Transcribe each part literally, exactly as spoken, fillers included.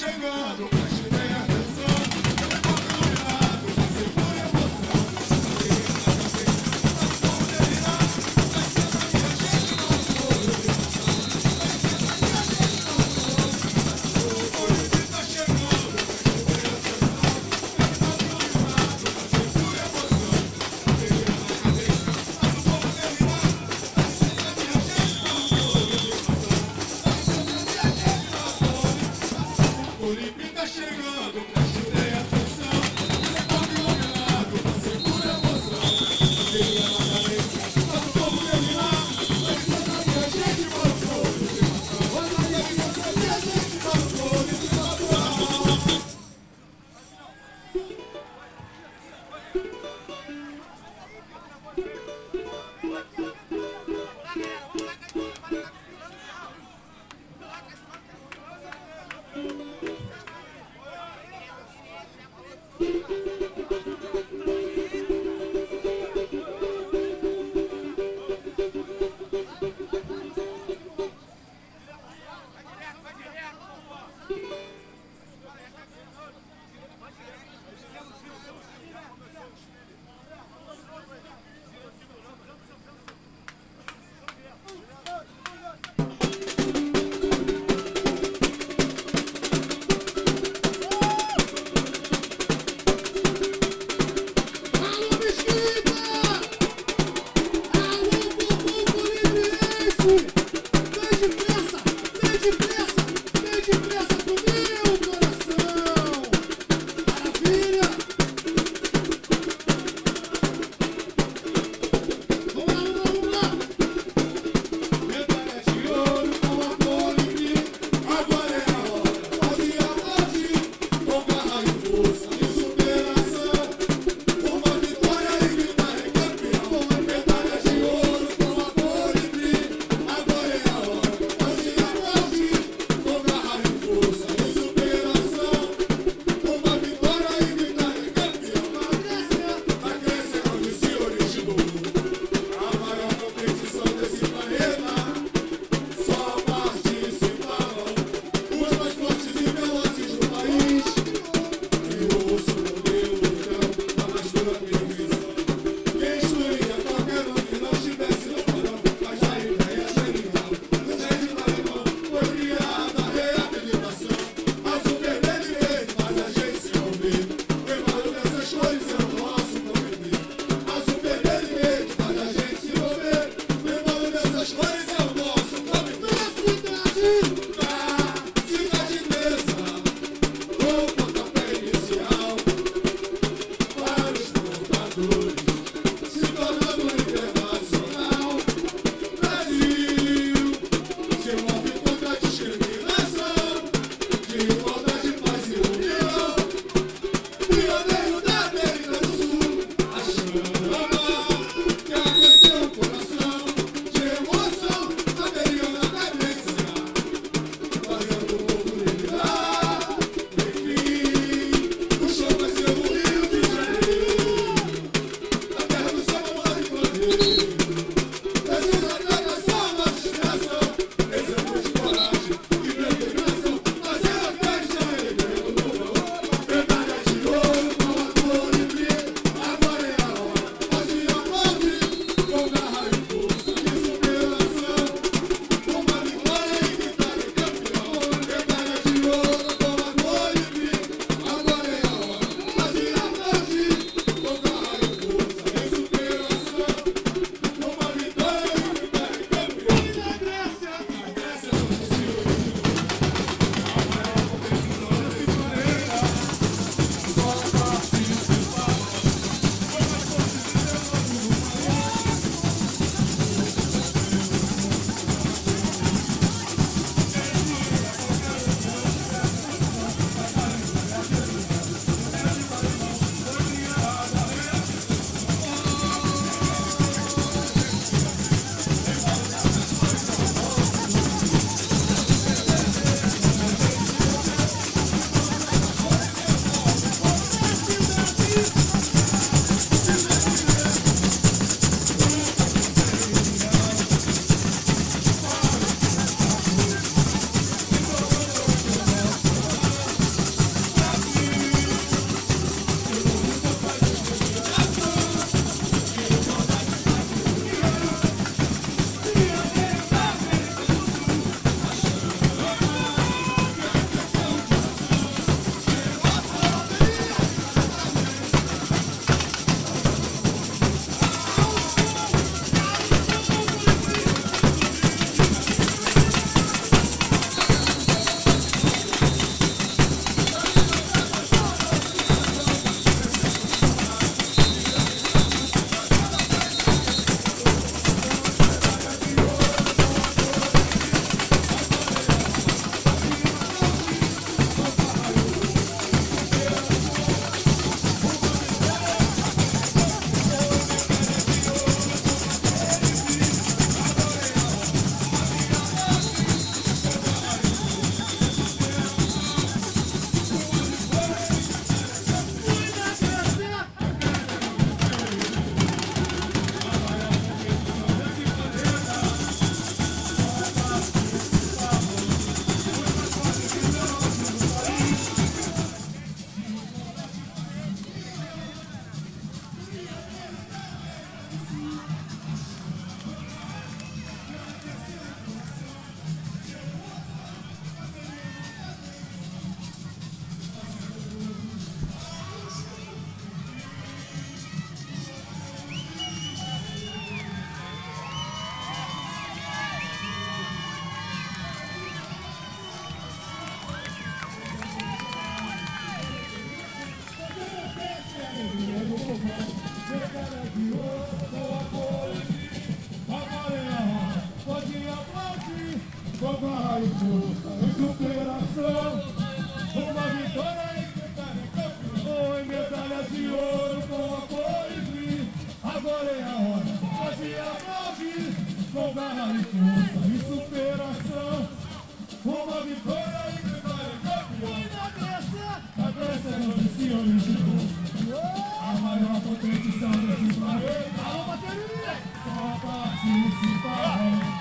chegando, preste bem atenção. Telefone iluminado, você por emoção. O Lipe tá chegando, preste bem atenção. Telefone iluminado, você por emoção. Bateria na cabeça, faz o povo delirar. Vai licença que a gente voltou de animação. Olha aí, licença que a gente voltou de animação. Agora garra e força e superação. Uma vitória em medalha campeão, em medalha de ouro com apoio e agora é a hora, fazer a nove, com garra e força e superação. Uma vitória em medalha campeão, a Grécia não se originou, a maior competição desse planeta, só participaram.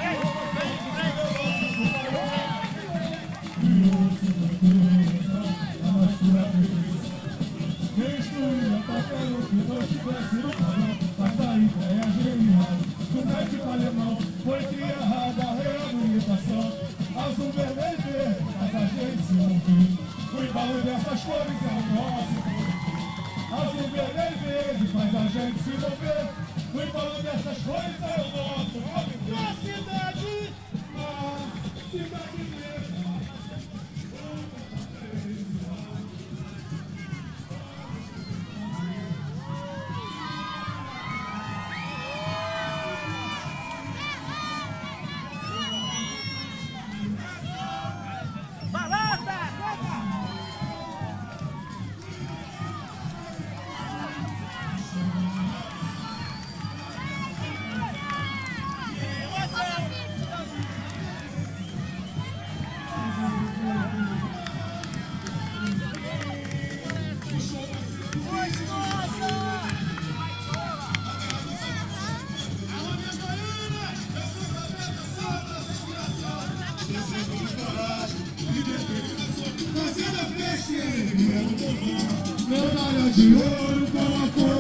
Destruir, atacando o que não tivesse no canal. Mas a ideia genial do médico alemão foi criada a reabilitação. Azul, vermelho e verde, mas a gente se ouviu. O embalo dessas cores é o nosso. Azul, vermelho e verde, faz a gente se mover. O embalo dessas cores é o nosso. Na cidade, na cidade mesmo. Medalha de ouro com a cor